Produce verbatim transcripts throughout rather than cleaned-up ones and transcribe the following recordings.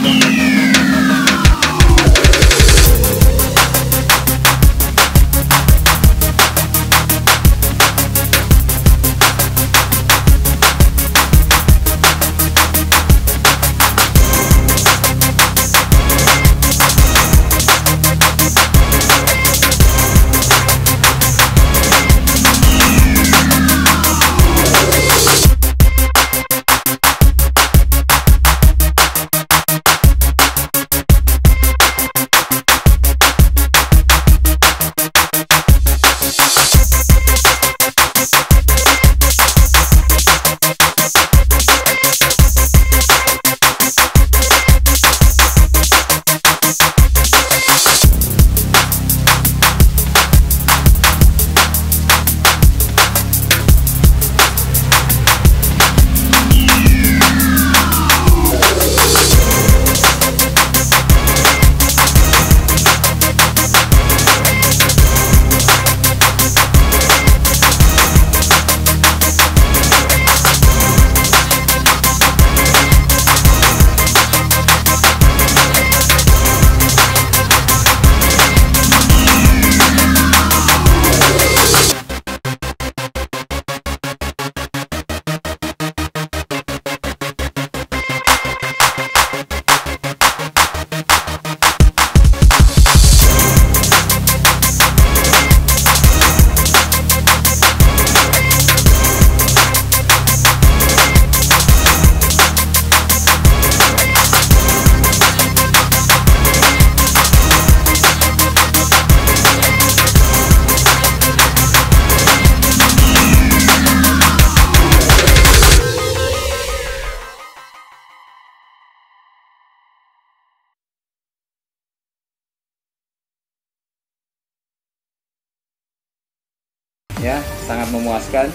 ya, sangat memuaskan.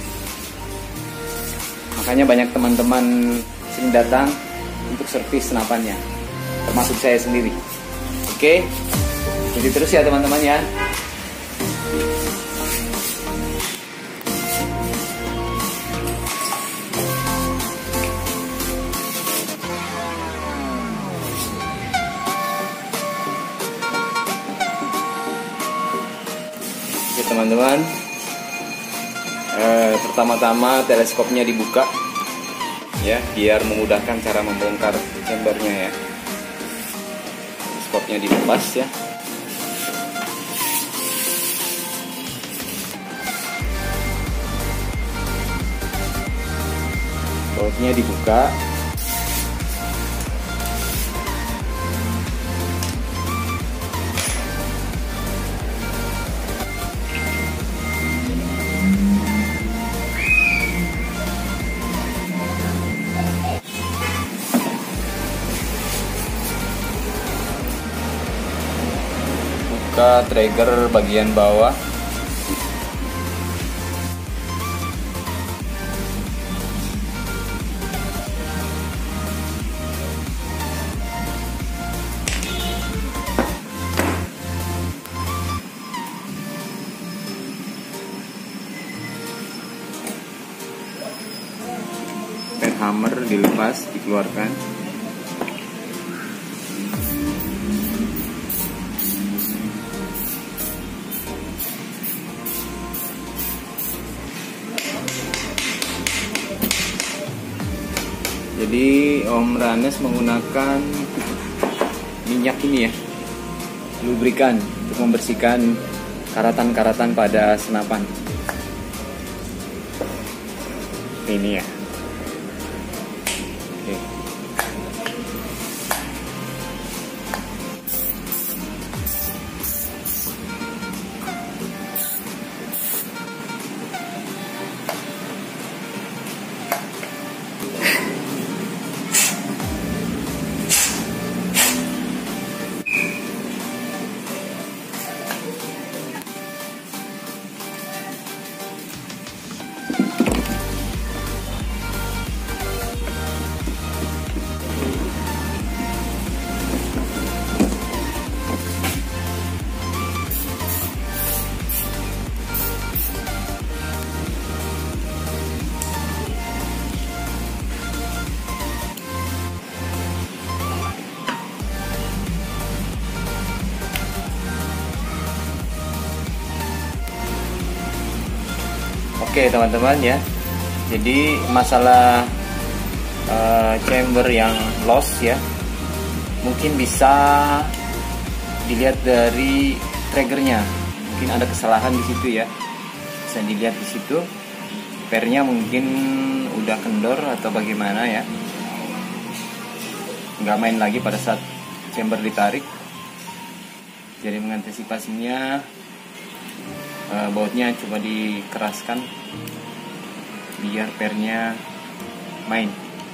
Makanya banyak teman-teman sering datang untuk servis senapannya, termasuk saya sendiri. Oke, jadi terus ya teman-teman ya. Oke teman-teman, eh, pertama-tama teleskopnya dibuka ya, biar memudahkan cara membongkar chambernya ya. Teleskopnya dilepas ya. Bautnya dibuka. Buka trigger bagian bawah. Pen hammer dilepas, dikeluarkan. Jadi Om Ranes menggunakan minyak ini ya, lubrikan untuk membersihkan karatan-karatan pada senapan. Ini ya. Oke. Oke teman-teman ya, jadi masalah uh, chamber yang loss ya, mungkin bisa dilihat dari triggernya. Mungkin ada kesalahan di situ ya, bisa dilihat di situ. Pernya mungkin udah kendor atau bagaimana ya, nggak main lagi pada saat chamber ditarik. Jadi mengantisipasinya, uh, bautnya coba dikeraskan biar pernya main.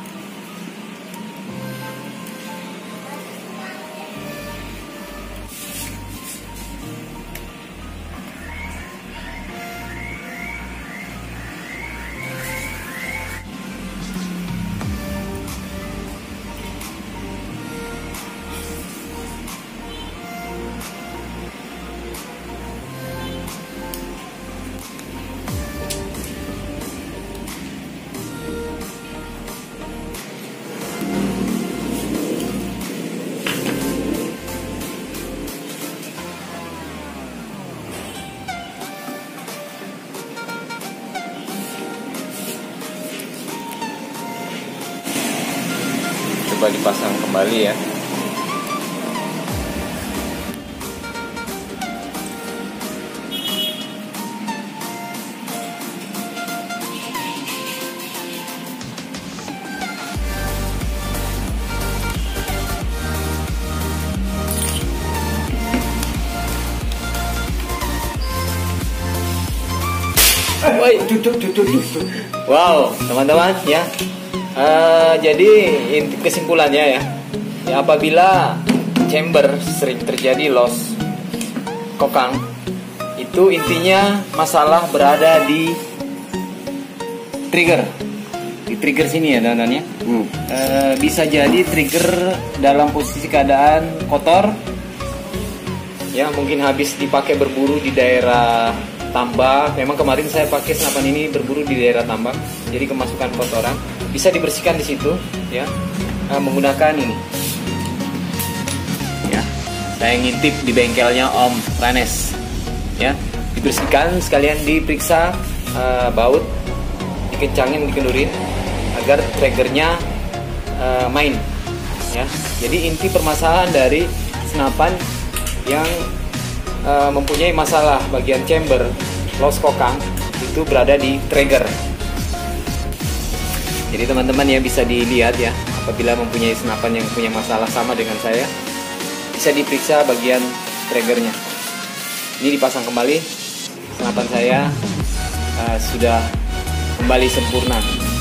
Coba dipasang kembali ya. Woi, duduk, duduk, duduk. Wow, teman-teman ya. Uh, jadi inti kesimpulannya ya, ya apabila chamber sering terjadi loss kokang, itu intinya masalah berada di trigger, di trigger sini ya teman-teman ya. Hmm. Uh, bisa jadi trigger dalam posisi keadaan kotor, ya mungkin habis dipakai berburu di daerah tambak. Memang kemarin saya pakai senapan ini berburu di daerah tambak, jadi kemasukan kotoran. Bisa dibersihkan di situ ya, uh, menggunakan ini ya, saya ngintip di bengkelnya Om Ranes ya. Dibersihkan sekalian diperiksa uh, baut, dikencangin, dikendurin agar triggernya uh, main ya. Jadi inti permasalahan dari senapan yang uh, mempunyai masalah bagian chamber loss kokang itu berada di trigger. Jadi teman-teman ya, bisa dilihat ya, apabila mempunyai senapan yang punya masalah sama dengan saya, bisa diperiksa bagian triggernya. Ini dipasang kembali, senapan saya uh, sudah kembali sempurna.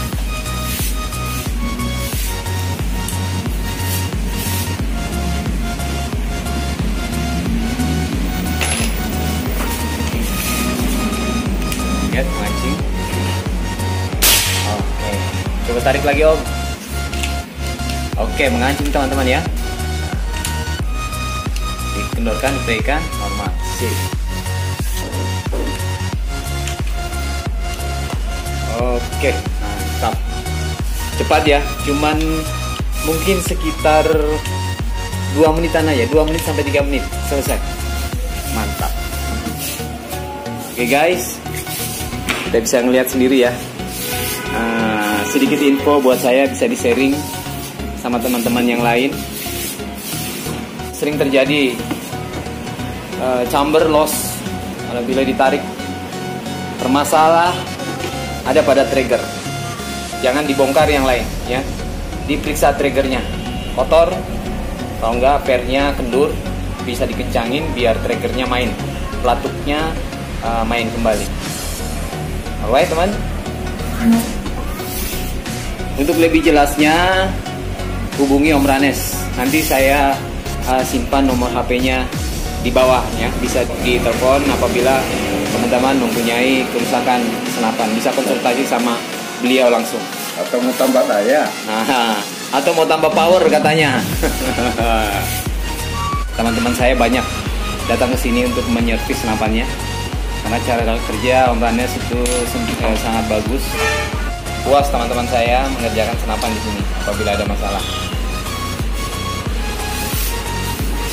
Lihat mancing. Oke. Coba tarik lagi Om. Oke, mengancing teman-teman ya. Dikendorkan, diberikan normal. Sip. Oke, mantap. Cepat ya, cuman mungkin sekitar dua menitan aja, dua menit sampai tiga menit selesai. Mantap. Oke guys, kita bisa ngelihat sendiri ya. Uh, sedikit info buat saya, bisa di-sharing sama teman-teman yang lain. Sering terjadi uh, chamber loss apabila ditarik. Bermasalah ada pada trigger. Jangan dibongkar yang lain ya. Diperiksa triggernya. Kotor atau enggak pernya kendur, bisa dikencangin biar triggernya main. Pelatuknya uh, main kembali. Alright teman. Untuk lebih jelasnya hubungi Om Ranes. Nanti saya uh, simpan nomor H P-nya di bawah ya. Bisa ditelepon apabila teman-teman mempunyai kerusakan senapan. Bisa konsultasi sama beliau langsung. Atau mau tambah daya. Nah, atau mau tambah power katanya. Teman-teman saya banyak datang ke sini untuk menyervis senapannya. Karena cara kerja Om Ranes itu eh, sangat bagus. Puas teman-teman saya mengerjakan senapan di sini apabila ada masalah.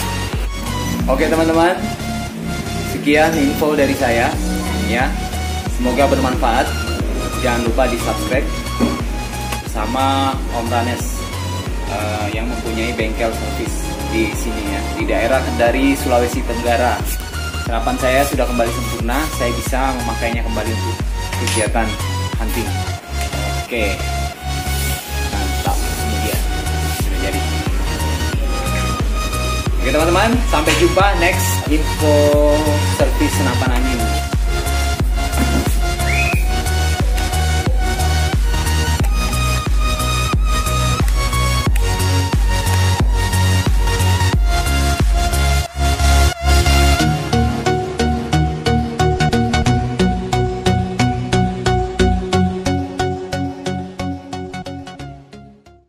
Oke teman-teman, sekian info dari saya ya. Semoga bermanfaat. Jangan lupa di subscribe sama Om Ranes uh, yang mempunyai bengkel servis di sini ya, di daerah Kendari, Sulawesi Tenggara. Senapan saya sudah kembali sempurna, saya bisa memakainya kembali untuk kegiatan hunting. Oke, mantap, kemudian sudah jadi. Oke teman-teman, sampai jumpa next info servis senapan angin.